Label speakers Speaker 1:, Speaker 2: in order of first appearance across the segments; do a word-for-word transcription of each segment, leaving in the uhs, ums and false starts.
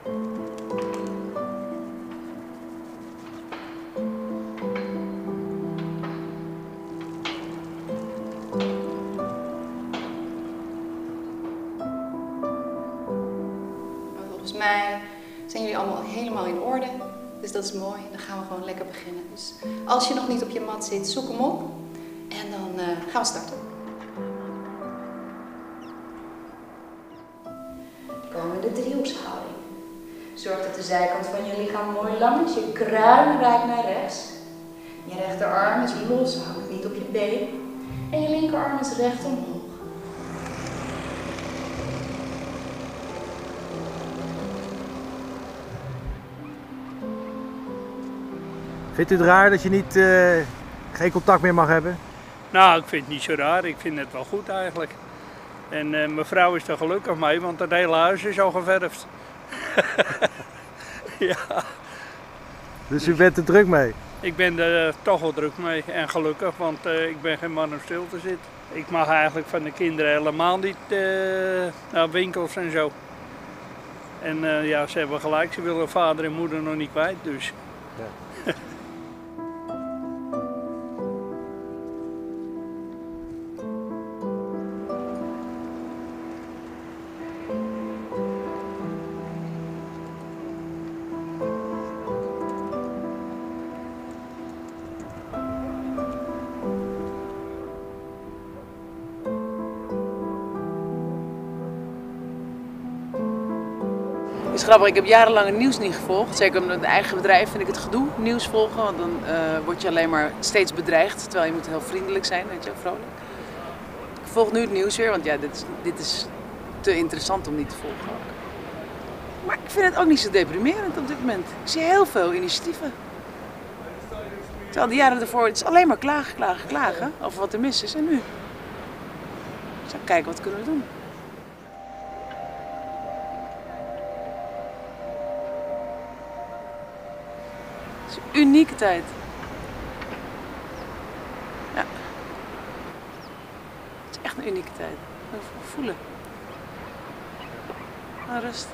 Speaker 1: Volgens mij zijn jullie allemaal helemaal in orde. Dus dat is mooi. Dan gaan we gewoon lekker beginnen. Dus als je nog niet op je mat zit, zoek hem op. En dan uh, gaan we starten. Komende driehoekshouding. Zorg dat de zijkant van je lichaam mooi lang is. Je kruin reikt naar rechts. Je rechterarm is los, hangt niet op je been. En je linkerarm is recht omhoog.
Speaker 2: Vindt u het raar dat je niet, uh, geen contact meer mag hebben?
Speaker 3: Nou, ik vind het niet zo raar. Ik vind het wel goed eigenlijk. En uh, mijn vrouw is er gelukkig mee, want het hele huis is al geverfd. Ja.
Speaker 2: Dus u bent er druk mee?
Speaker 3: Ik ben er uh, toch wel druk mee en gelukkig, want uh, ik ben geen man om stil te zitten. Ik mag eigenlijk van de kinderen helemaal niet uh, naar winkels en zo. En uh, ja, ze hebben gelijk, ze willen vader en moeder nog niet kwijt, dus. Ja.
Speaker 4: Het is grappig, ik heb jarenlang het nieuws niet gevolgd. Zeker met mijn eigen bedrijf vind ik het gedoe, nieuws volgen. Want dan uh, word je alleen maar steeds bedreigd. Terwijl je moet heel vriendelijk zijn, weet je, vrolijk. Ik volg nu het nieuws weer, want ja, dit is, dit is te interessant om niet te volgen. Maar ik vind het ook niet zo deprimerend op dit moment. Ik zie heel veel initiatieven. Terwijl de jaren ervoor, het is alleen maar klagen, klagen, klagen over wat er mis is. En nu? Ik zou kijken, wat kunnen we doen? Het is een unieke tijd. Ja. Het is echt een unieke tijd. Voelen. Nou, rust.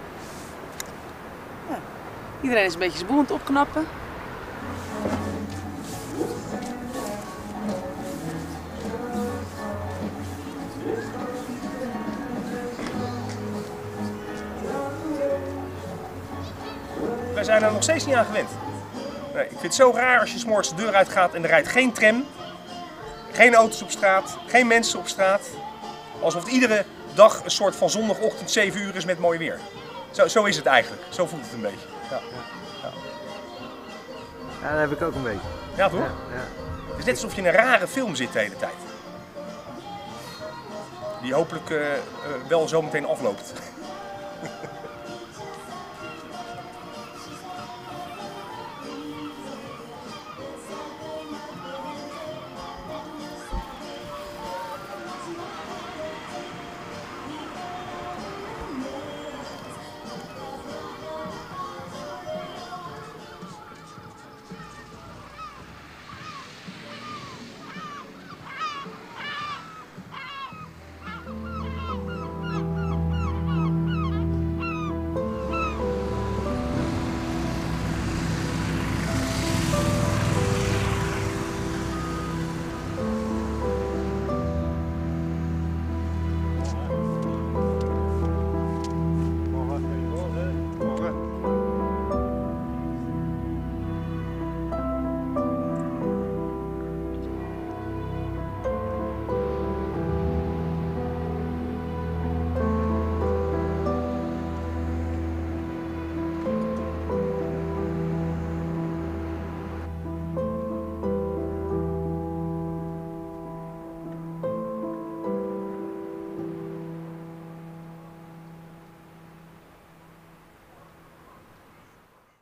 Speaker 4: Ja. Iedereen is een beetje zijn boel aan het opknappen.
Speaker 5: Wij zijn er nog steeds niet aan gewend. Nee, ik vind het zo raar als je 's morgens de deur uitgaat en er rijdt geen tram, geen auto's op straat, geen mensen op straat. Alsof het iedere dag een soort van zondagochtend zeven uur is met mooi weer. Zo, zo is het eigenlijk. Zo voelt het een beetje. Ja,
Speaker 2: ja. Ja, dat heb ik ook een beetje.
Speaker 5: Ja, toch?
Speaker 2: Ja, ja.
Speaker 5: Het is net alsof je in een rare film zit de hele tijd. Die hopelijk uh, uh, wel zo meteen afloopt.